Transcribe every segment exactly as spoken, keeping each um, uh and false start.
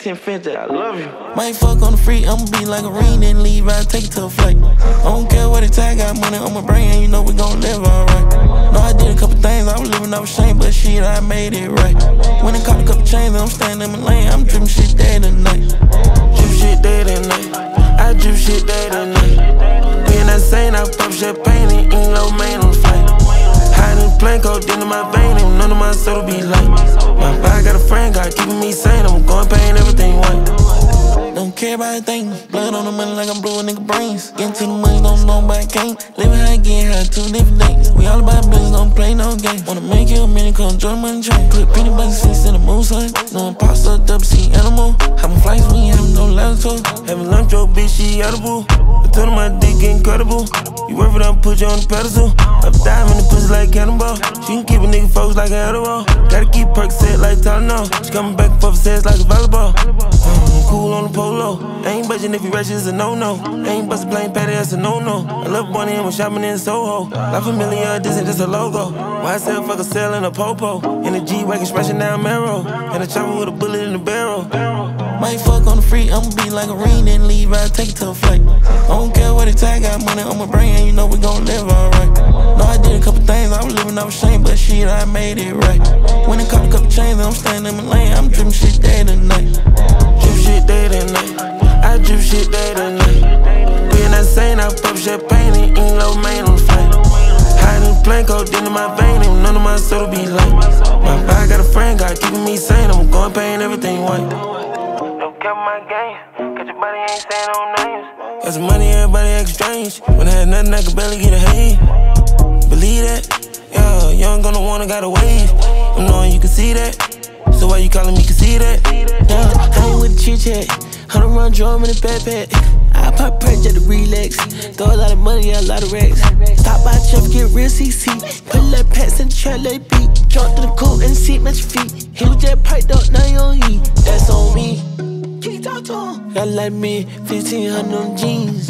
ten fifty, I love you. Might fuck on the free, I'ma be like a ring and leave, I take it to a flight. I don't care what it take, got money on my brain, and you know we gon' live alright. No, I did a couple things, I was living off shame, but shit, I made it right. When I caught a couple chains, I'm standing in my lane, I'm dripping shit day to night. Drip shit day to night, I drip shit day to night. We in that sane, I pop champagne and eat low main on the flight. Hiding plain codeine in my vein, and none of my soul be light. My body got a friend, God keeping me sane, I'm going pain, everything white. Don't care about a thing, blood on the money like I blew a nigga brains. Getting to the money, don't know but I can't. Living high, getting high, two different things. We all about business, don't play no games. Wanna make you a minute, come join the money train. Put peanut butter seats in the moon, son. No imposter, double C animal. Having flights, we ain't having no latitude. Having lunch, your bitch, she edible. I told her my dick incredible. You worth it, I'll put you on the pedestal. I'm diving in the pussy like cannonball. She can keep a nigga focused like an edible. Gotta keep perks set like Tylenol. She coming back and forth sets like a volleyball. Mm, cool on the polo. Ain't budging if you rich, it's a no-no. Ain't bustin' plain patty, that's a no-no. I love Bonnie and when shopping in Soho. Life a million, this ain't just a logo. Why I sell fuck a sell in a popo? In a G-Wagon smashing down Marrow. And a chopper with a bullet in the barrel. Might fuck on the free, I'ma be like a ring and leave, I take it to a flight. I don't care what it take, got money on my brain, and you know we gon' live alright. No, I did a couple things, I was living off shame, but shit, I made it right. When I caught a couple chains, I'm standing in my lane, I'm dripping shit day to night. Drip shit day to night, I drip shit day to night. We in that sane, I pop champagne and eat low main on the flight. Hiding plain codeine in my vein, and none of my soul be light. My body got a friend, God keeping me sane, I'm going pain, everything white. Don't count my game, cause your body ain't saying no names. Got some money, everybody act strange. When I had nothing, I could barely get a hand. Believe that? Yeah, you ain't gonna wanna gotta wave. I'm knowing you can see that. So why you calling me, can see that? Yeah, I ain't with the chit chat. Hundred run drum in the backpack. I pop perch at the relax. Throw a lot of money, yeah, a lot of racks. Stop by Jeff, get real C C. Put like pats in the trap, like beat. Jump to the coat and seat, match your feet. Hit with that pipe up, now you don't eat. That's on me. Talk to him. Got like me, fifteen hundred on jeans.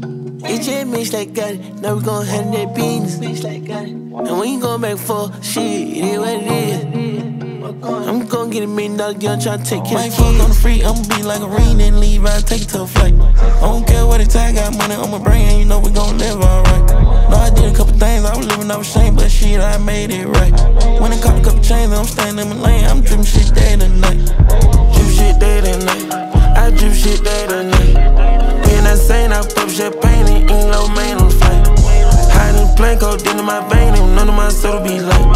It just mix like got it. Now we gon' handle that beans. Mix like got it. And we ain't going back for shit, it is what it is. I'm gon' get a million dollar girl tryna take care Might of fuck on the free, I'ma be like a ring and leave, I take it to a flight. I don't care what it take, got money on my brain, and you know we gon' live alright. No, I did a couple things, I was living off shame, but shit, I made it right. When I caught a couple chains, I'm standing in my lane, I'm dripping shit day to night. Drip shit day to night, I drip shit day to night. We in that sane, I pop champagne and eat low main on the flight. Hiding plain codeine in my vein, and none of my soul be light.